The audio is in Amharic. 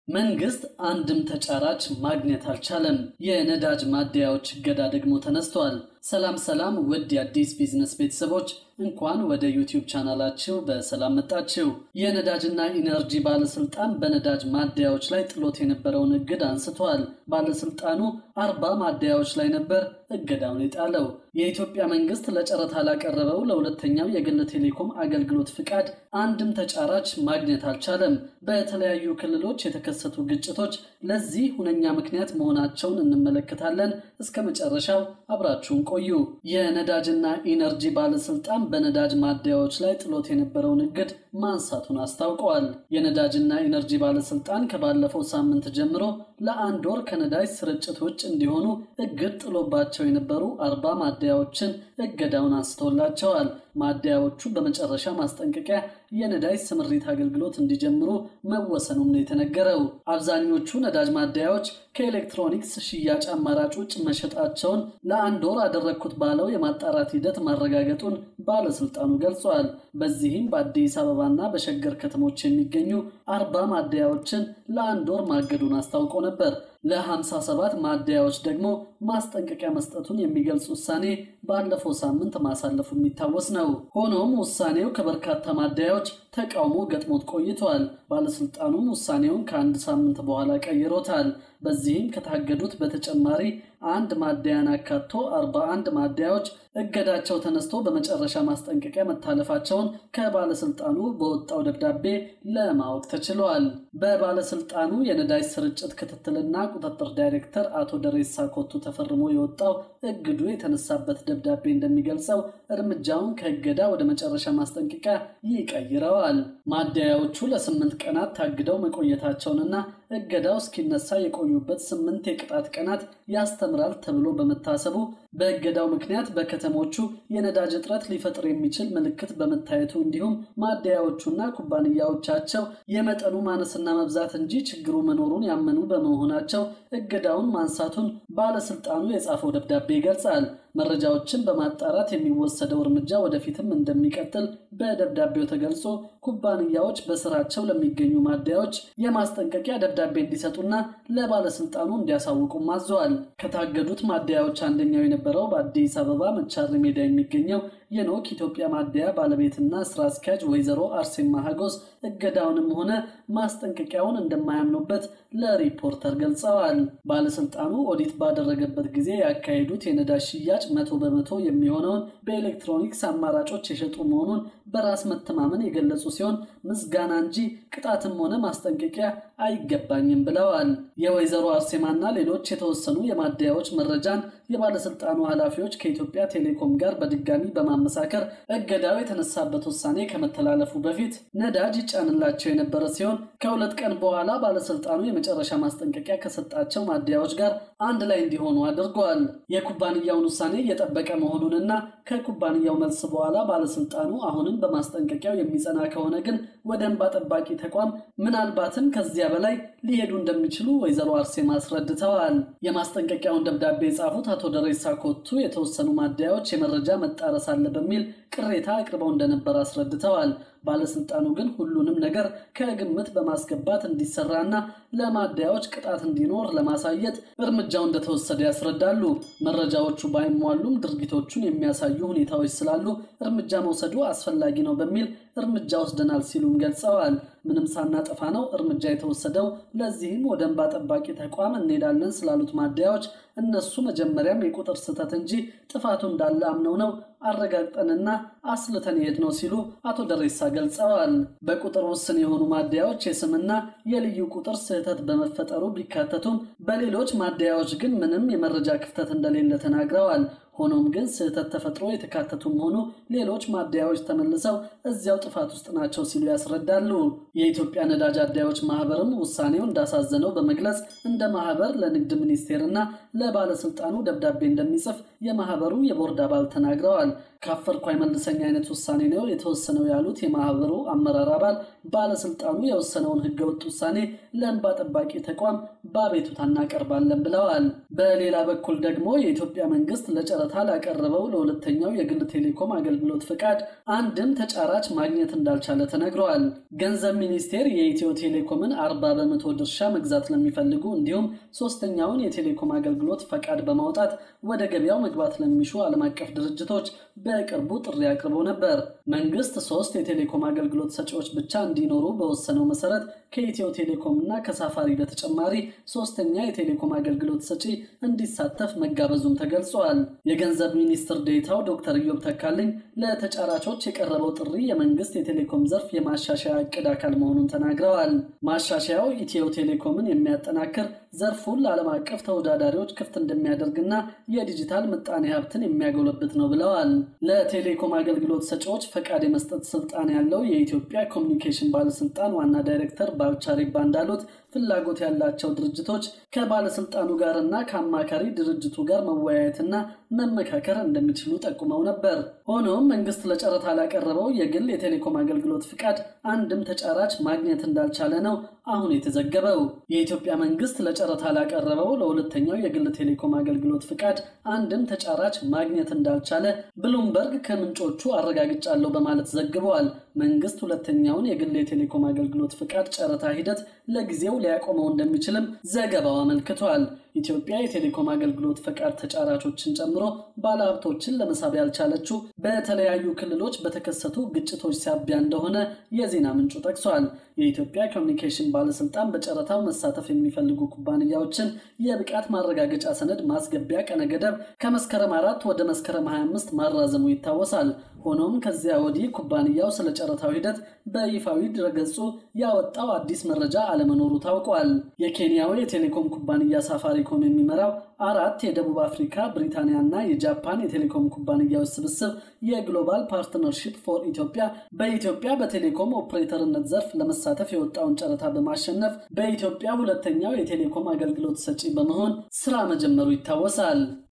መንግስት አንድም ተጫራች ማግኘት አልቻለም። የነዳጅ ማደያዎች እገዳ ደግሞ ተነስቷል። ሰላም ውድ የአዲስ ቢዝነስ ቤተሰቦች እንኳን ወደ ዩቲዩብ ቻናላችሁ በሰላም መጣችሁ። የነዳጅና ኢነርጂ ባለስልጣን በነዳጅ ማደያዎች ላይ ጥሎት የነበረውን እግድ አንስቷል። ባለስልጣኑ 40 ማደያዎች ላይ ነበር እገዳውን የጣለው። የኢትዮጵያ መንግስት ለጨረታ ላቀረበው ለሁለተኛው የግል ቴሌኮም አገልግሎት ፍቃድ አንድም ተጫራች ማግኘት አልቻለም። በተለያዩ ክልሎች የተከሰቱ ግጭቶች ለዚህ ሁነኛ ምክንያት መሆናቸውን እንመለከታለን። እስከ መጨረሻው አብራችሁን ቆዩ። የነዳጅና ኢነርጂ ባለስልጣን በነዳጅ ማደያዎች ላይ ጥሎት የነበረውን እግድ ማንሳቱን አስታውቀዋል። የነዳጅና ኢነርጂ ባለስልጣን ከባለፈው ሳምንት ጀምሮ ለአንድ ወር ከነዳጅ ስርጭት ውጭ እንዲሆኑ እግድ ጥሎባቸው የነበሩ 40 ማደያዎችን እገዳውን አንስቶላቸዋል። ማደያዎቹ በመጨረሻ ማስጠንቀቂያ የነዳጅ ስምሪት አገልግሎት እንዲጀምሩ መወሰኑም ነው የተነገረው። አብዛኞቹ ነዳጅ ማደያዎች ከኤሌክትሮኒክስ ሽያጭ አማራጭ ውጭ መሸጣቸውን ለአንድ ወር አደረኩት ባለው የማጣራት ሂደት ማረጋገጡን ባለስልጣኑ ገልጿል። በዚህም በአዲስ አበባና በሸገር ከተሞች የሚገኙ 40 ማደያዎችን ለአንድ ወር ማገዱን አስታውቆ ነበር። ለ57 ማደያዎች ደግሞ ማስጠንቀቂያ መስጠቱን የሚገልጽ ውሳኔ ባለፈው ሳምንት ማሳለፉ የሚታወስ ነው። ሆኖም ውሳኔው ከበርካታ ማደያዎች ተቃውሞ ገጥሞት ቆይቷል። ባለስልጣኑም ውሳኔውን ከአንድ ሳምንት በኋላ ቀይሮታል። በዚህም ከታገዱት በተጨማሪ አንድ ማደያን አካቶ 41 ማደያዎች እገዳቸው ተነስቶ በመጨረሻ ማስጠንቀቂያ መታለፋቸውን ከባለስልጣኑ በወጣው ደብዳቤ ለማወቅ ተችሏል። በባለስልጣኑ የነዳጅ ስርጭት ክትትልና ቁጥጥር ዳይሬክተር አቶ ደሬሳ ኮቱ ተፈርሞ የወጣው እግዱ የተነሳበት ደብዳቤ እንደሚገልጸው እርምጃውን ከእገዳ ወደ መጨረሻ ማስጠንቀቂያ ይቀይረዋል። ማደያዎቹ ለ8 ቀናት ታግደው መቆየታቸውንና እገዳው እስኪነሳ የቆዩበት 8 የቅጣት ቀናት ያስተምራል ተብሎ በመታሰቡ በእገዳው ምክንያት በከተሞቹ የነዳጅ እጥረት ሊፈጥር የሚችል ምልክት በመታየቱ እንዲሁም ማደያዎቹና ኩባንያዎቻቸው የመጠኑ ማነስና መብዛት እንጂ ችግሩ መኖሩን ያመኑ በመሆናቸው እገዳውን ማንሳቱን ባለስልጣኑ የጻፈው ደብዳቤ ይገልጻል። መረጃዎችን በማጣራት የሚወሰደው እርምጃ ወደፊትም እንደሚቀጥል በደብዳቤው ተገልጾ ኩባንያዎች በስራቸው ለሚገኙ ማደያዎች የማስጠንቀቂያ ደብዳቤ እንዲሰጡና ለባለስልጣኑ እንዲያሳውቁ ማዘዋል። ከታገዱት ማደያዎች አንደኛው የነበረው በአዲስ አበባ መቻሪ ሜዳ የሚገኘው የኖክ ኢትዮጵያ ማደያ ባለቤትና ስራ አስኪያጅ ወይዘሮ አርሴማ ሀጎስ እገዳውንም ሆነ ማስጠንቀቂያውን እንደማያምኑበት ለሪፖርተር ገልጸዋል። ባለስልጣኑ ኦዲት ባደረገበት ጊዜ ያካሄዱት የነዳጅ ሽያጭ 100% የሚሆነውን በኤሌክትሮኒክስ አማራጮች የሸጡ መሆኑን በራስ መተማመን የገለጹ ሲሆን ምስጋና እንጂ ቅጣትም ሆነ ማስጠንቀቂያ አይገባኝም ብለዋል። የወይዘሮ አርሴማና ሌሎች የተወሰኑ የማደያዎች መረጃን የባለስልጣኑ ኃላፊዎች ከኢትዮጵያ ቴሌኮም ጋር በድጋሚ በማመሳከር እገዳው የተነሳበት ውሳኔ ከመተላለፉ በፊት ነዳጅ ይጫንላቸው የነበረ ሲሆን ከሁለት ቀን በኋላ ባለስልጣኑ የመጨረሻ ማስጠንቀቂያ ከሰጣቸው ማደያዎች ጋር አንድ ላይ እንዲሆኑ አድርጓል። የኩባንያውን ውሳኔ እየጠበቀ መሆኑንና ከኩባንያው መልስ በኋላ ባለስልጣኑ አሁንም በማስጠንቀቂያው የሚጸና ከሆነ ግን ወደ እንባ ጠባቂ ተቋም ምናልባትም ከዚያ በላይ ሊሄዱ እንደሚችሉ ወይዘሮ አርሴማ አስረድተዋል። የማስጠንቀቂያውን ደብዳቤ የጻፉት አቶ ደሬሳ ኮቱ የተወሰኑ ማደያዎች የመረጃ መጣረስ አለ በሚል ቅሬታ አቅርበው እንደነበር አስረድተዋል። ባለስልጣኑ ግን ሁሉንም ነገር ከግምት በማስገባት እንዲሰራና ለማደያዎች ቅጣት እንዲኖር ለማሳየት እርምጃው እንደተወሰደ ያስረዳሉ። መረጃዎቹ ባይሟሉም ድርጊቶቹን የሚያሳዩ ሁኔታዎች ስላሉ እርምጃ መውሰዱ አስፈላጊ ነው በሚል እርምጃ ወስደናል ሲሉም ገልጸዋል። ምንም ሳናጠፋ ነው እርምጃ የተወሰደው። ለዚህም ወደ እንባ ጠባቂ ተቋም እንሄዳለን ስላሉት ማደያዎች እነሱ መጀመሪያም የቁጥር ስህተት እንጂ ጥፋቱ እንዳለ አምነው ነው አረጋግጠንና አስልተን ሄድነው ሲሉ አቶ ደሬሳ ገልጸዋል። በቁጥር ውስን የሆኑ ማደያዎች የስምና የልዩ ቁጥር ስህተት በመፈጠሩ ቢካተቱም በሌሎች ማደያዎች ግን ምንም የመረጃ ክፍተት እንደሌለ ተናግረዋል። ሆኖም ግን ስህተት ተፈጥሮ የተካተቱ ሆኖ ሌሎች ማደያዎች ተመልሰው እዚያው ጥፋት ውስጥ ናቸው ሲሉ ያስረዳሉ። የኢትዮጵያ ነዳጅ አደያዎች ማህበርም ውሳኔው እንዳሳዘነው በመግለጽ እንደ ማህበር ለንግድ ሚኒስቴርና ለባለስልጣኑ ደብዳቤ እንደሚጽፍ የማህበሩ የቦርድ አባል ተናግረዋል። ካፈርኩ አይመልሰኝ አይነት ውሳኔ ነው የተወሰነው ያሉት የማህበሩ አመራር አባል ባለስልጣኑ የወሰነውን ህገወጥ ውሳኔ ለእንባ ጠባቂ ተቋም በአቤቱታ እናቀርባለን ብለዋል። በሌላ በኩል ደግሞ የኢትዮጵያ መንግስት ለጨረታ ላቀረበው ለሁለተኛው የግል ቴሌኮም አገልግሎት ፍቃድ አንድም ተጫራች ማግኘት እንዳልቻለ ተነግሯል። ገንዘብ ሚኒስቴር የኢትዮ ቴሌኮምን 40% ድርሻ መግዛት ለሚፈልጉ እንዲሁም ሶስተኛውን የቴሌኮም አገልግሎት ፈቃድ በማውጣት ወደ ገበያው መግባት ለሚሹ ዓለም አቀፍ ድርጅቶች በቅርቡ ጥሪ አቅርቦ ነበር። መንግስት 3 የቴሌኮም አገልግሎት ሰጪዎች ብቻ እንዲኖሩ በወሰነው መሰረት ከኢትዮ ቴሌኮም እና ከሳፋሪ በተጨማሪ ሶስተኛ የቴሌኮም አገልግሎት ሰጪ እንዲሳተፍ መጋበዙም ተገልጿል። የገንዘብ ሚኒስትር ዴታው ዶክተር ኢዮብ ተካልኝ ለተጫራቾች የቀረበው ጥሪ የመንግስት የቴሌኮም ዘርፍ የማሻሻያ እቅድ አካል መሆኑን ተናግረዋል። ማሻሻያው ኢትዮ ቴሌኮምን የሚያጠናክር ዘርፉን ለዓለም አቀፍ ተወዳዳሪዎች ክፍት እንደሚያደርግና የዲጂታል ምጣኔ ሀብትን የሚያጎለብት ነው ብለዋል። ለቴሌኮም አገልግሎት ሰጪዎች ፈቃድ የመስጠት ስልጣን ያለው የኢትዮጵያ ኮሚኒኬሽን ባለስልጣን ዋና ዳይሬክተር ባልቻ ሪባ እንዳሉት ፍላጎት ያላቸው ድርጅቶች ከባለስልጣኑ ጋርና ከአማካሪ ድርጅቱ ጋር መወያየትና መመካከር እንደሚችሉ ጠቁመው ነበር። ሆኖም መንግስት ለጨረታ ላቀረበው የግል የቴሌኮም አገልግሎት ፍቃድ አንድም ተጫራች ማግኘት እንዳልቻለ ነው አሁን የተዘገበው። የኢትዮጵያ መንግስት ለጨረታ ላቀረበው ለሁለተኛው የግል ቴሌኮም አገልግሎት ፍቃድ አንድም ተጫራች ማግኘት እንዳልቻለ ብሉምበርግ ከምንጮቹ አረጋግጫለሁ በማለት ዘግቧል። መንግስት ሁለተኛውን የግል የቴሌኮም አገልግሎት ፍቃድ ጨረታ ሂደት ለጊዜው ሊያቆመው እንደሚችልም ዘገባው አመልክቷል። ኢትዮጵያ የቴሌኮም አገልግሎት ፈቃድ ተጫራቾችን ጨምሮ ባለሀብቶችን ለመሳብ ያልቻለችው በተለያዩ ክልሎች በተከሰቱ ግጭቶች ሳቢያ እንደሆነ የዜና ምንጩ ጠቅሷል። የኢትዮጵያ ኮሚኒኬሽን ባለስልጣን በጨረታው መሳተፍ የሚፈልጉ ኩባንያዎችን የብቃት ማረጋገጫ ሰነድ ማስገቢያ ቀነ ገደብ ከመስከረም 4 ወደ መስከረም 25 ማራዘሙ ይታወሳል። ሆኖም ከዚያ ወዲህ ኩባንያው ስለ ጨረታው ሂደት በይፋዊ ድረገጹ ያወጣው አዲስ መረጃ አለመኖሩ ታውቋል። የኬንያው የቴሌኮም ኩባንያ ሳፋሪኮም የሚመራው 4 የደቡብ አፍሪካ፣ ብሪታንያና የጃፓን የቴሌኮም ኩባንያዎች ስብስብ የግሎባል ፓርትነርሺፕ ፎር ኢትዮጵያ በኢትዮጵያ በቴሌኮም ኦፕሬተርነት ዘርፍ ለመሳተፍ የወጣውን ጨረታ በማሸነፍ በኢትዮጵያ ሁለተኛው የቴሌኮም አገልግሎት ሰጪ በመሆን ስራ መጀመሩ ይታወሳል።